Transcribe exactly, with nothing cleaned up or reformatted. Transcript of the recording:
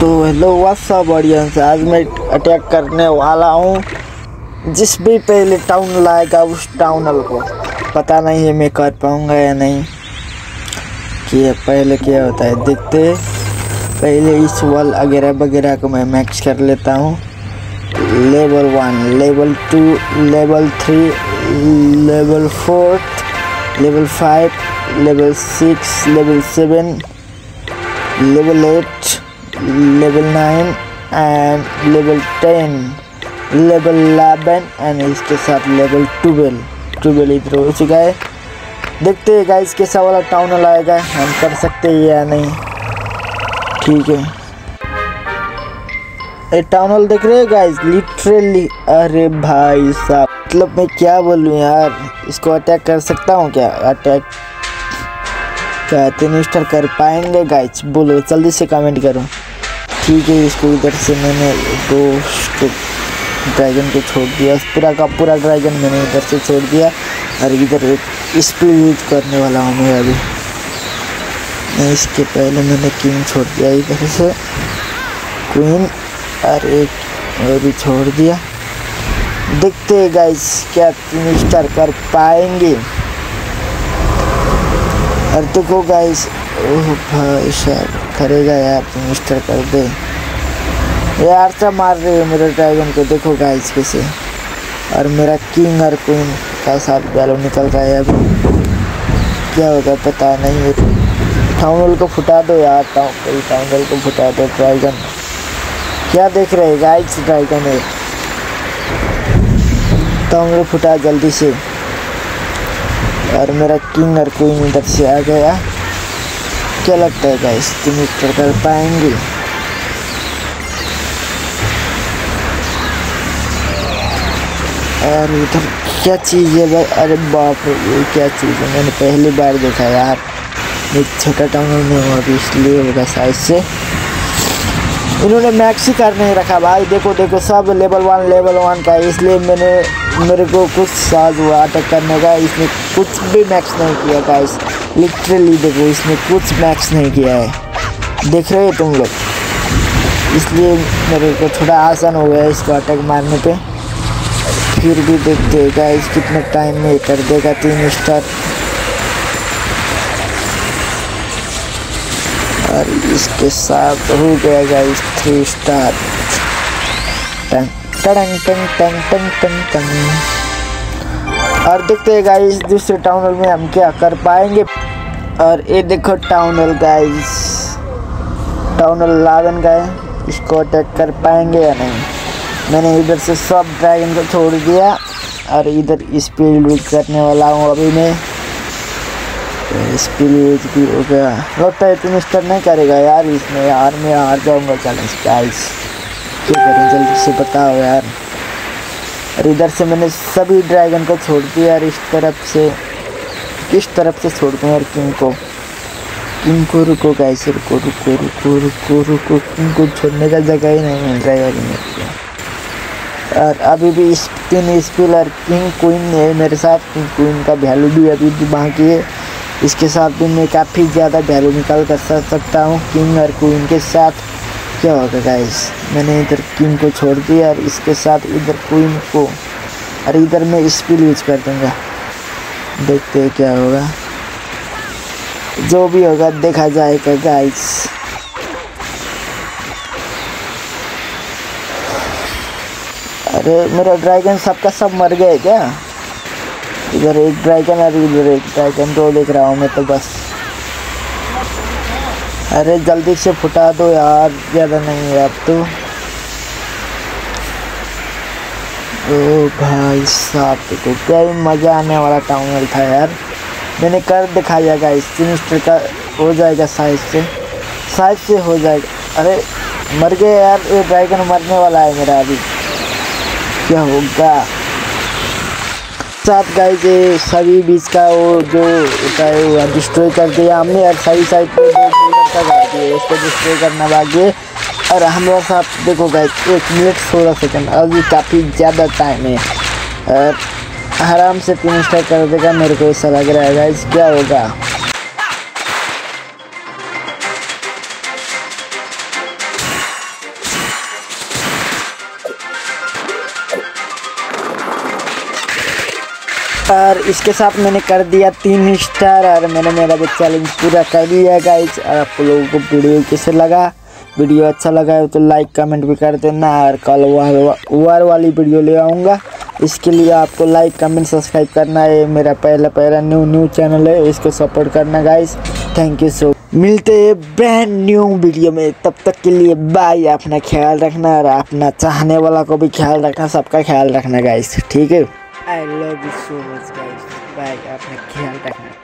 तो hello what's up audience, आज मैं अटैक करने वाला हूँ। जिस भी पहले टाउन लाएगा उस टाउनल को पता नहीं है मैं कर पाऊँगा या नहीं। कि पहले क्या होता है देखते। पहले इस वॉल वगैरह वगैरह को मैं मैक्स कर लेता हूँ। Level one, level two, level three, level fourth, level five, level six, level seven, level eight, level nine and level ten, level eleven and इसके साथ लेवल ट्वेल्व ट्वेल्व इधर हो चुका है। देखते हैं गाइस कैसा वाला टाउन आएगा, हम कर सकते हैं या नहीं। ठीक है, ये टाउन हॉल देख रहे हैं गाइस, लिटरली अरे भाई साहब, मतलब मैं क्या बोलूँ यार, इसको अटैक कर सकता हूँ क्या? अटैक क्या तीन स्टार कर पाएंगे गाइस? बोलो जल्दी से कमेंट करो। ठीक है, इसको इधर से मैंने दो ड्रैगन को छोड़ दिया, पूरा का पूरा ड्रैगन मैंने इधर से छोड़ दिया और इधर एक स्पीड यूज करने वाला हूँ मैं अभी। इसके पहले मैंने किंग छोड़ दिया, इधर से क्वीन और एक वो भी छोड़ दिया। देखते हैं गाइस क्या तीन स्टार कर पाएंगे। और देखो गाइस, ओह भाई साहब करेगा यार, तीन स्टार कर दे यार। सब मार रहे हो मेरे ड्रैगन को, देखो गाइस कैसे। और मेरा किंग और क्वीन का साथ बैलो निकल रहा है। अभी क्या होगा पता नहीं है। टाउन हॉल को फुटा दो यार, टाउन टाउन हॉल को फुटा दो। ड्रैगन क्या देख रहे हैं गाइस? ड्रैगन है, टाउन हॉल फुटा जल्दी से। और मेरा किंग और क्वीन इधर से आ गया। क्या लगता है गाइस, तीन स्टार कर पाएंगे? और इधर क्या चीज़ है भाई? अरे बाप रे, ये क्या चीज़ है? मैंने पहली बार देखा यार। एक छोटा टाउन में हूँ अभी, इसलिए होगा शायद से। इन्होंने मैक्स ही कर नहीं रखा भाई। देखो देखो sub level one level one का है, इसलिए मैंने मेरे को कुछ साज हुआ अटैक करने का। इसने कुछ भी मैक्स नहीं किया गाइस, लिटरली देखो इसने कुछ मैक्स नहीं किया है, देख रहे हो तुम लोग। इसलिए मेरे को थोड़ा आसान हो गया इसको अटैक मारने पे। फिर भी देखते हैं गाइस कितने टाइम में कर देगा तीन स्टार। और इसके साथ हो गया गाइस थ्री स्टार। टंग टंग टंग टंग टंग टंग टंग। और देखते हैं गाइस दूसरे टाउन हॉल में हम क्या कर पाएंगे। और ये देखो town hall guys, town hall eleven का है, इसको अटैक कर पाएंगे या नहीं। मैंने इधर से सब ड्रैगन को छोड़ दिया और इधर स्पीड यूज करने वाला हूँ अभी मैं। स्पीड यूज भी हो गया, लगता है तीन स्टार नहीं करेगा यार इसमें। यार मैं हार जाऊँगा चैलेंज गाइस, क्या करें जल्दी से बताओ यार। और इधर से मैंने सभी ड्रैगन को छोड़ दिया। और इस तरफ से किस तरफ से छोड़ दूँ यार किंग को? किंग को रुको गाइस, रुको रुको रुको रुको रुको किंग को छोड़ने का जगह ही नहीं मिल रहा है यार मेरे को। और अभी भी इस तीन स्पिल और किंग क्वीन है मेरे साथ। किंग क्वीन का वैल्यू भी अभी भी बाकी है, इसके साथ भी मैं काफ़ी ज़्यादा वैल्यू निकाल कर सकता हूँ किंग और क्वीन के साथ। क्या होगा गाइस, मैंने इधर किंग को छोड़ दिया और इसके साथ इधर क्वीन को, और इधर मैं स्पिल यूज कर दूँगा। देखते हैं क्या होगा, जो भी होगा देखा जाएगा गाइस। अरे मेरा ड्रैगन सबका सब मर गए क्या? इधर एक ड्रैगन और इधर एक ड्रैगन, दो देख रहा हूँ मैं तो बस। अरे जल्दी से फुटा दो यार, ज़्यादा नहीं है अब तो। ओ भाई साहब देखो क्या ही मज़ा आने वाला टाउन हॉल था यार। मैंने कर दिखाया गाइस, तीन स्टार का हो जाएगा शायद से, शायद से हो जाएगा। अरे मर गए यार, ये ड्रैगन मरने वाला है मेरा अभी। क्या होगा साथ गाइस, ये सभी बीच का वो जो होता है वो डिस्ट्रॉय कर दिया हमने। और सही साइड पे जो बिल्डर का गाड़ी है उसको डिस्ट्रॉय करना बाकी है। और हमारे साथ देखो गाइस एक मिनट सोलह सेकंड, अभी काफ़ी ज़्यादा टाइम है और आराम से तीन स्टार कर देगा मेरे को ऐसा लग रहा है गाइस। क्या होगा और इसके साथ मैंने कर दिया तीन स्टार और मैंने मेरा भी चैलेंज पूरा कर दिया गाइस। और आप लोगों को वीडियो कैसे लगा, वीडियो अच्छा लगा है तो लाइक कमेंट भी कर देना। और कल वार वाली वीडियो ले आऊँगा, इसके लिए आपको लाइक कमेंट सब्सक्राइब करना है। मेरा पहला पहला न्यू न्यू चैनल है, इसको सपोर्ट करना गाइस। Thank you so. मिलते हैं ब्रांड न्यू वीडियो में, तब तक के लिए बाय। अपना ख्याल रखना और अपना चाहने वाला को भी ख्याल रखना, सबका ख्याल रखना गाइस, ठीक है। I love you so much guys, bye. अपना ख्याल रखना।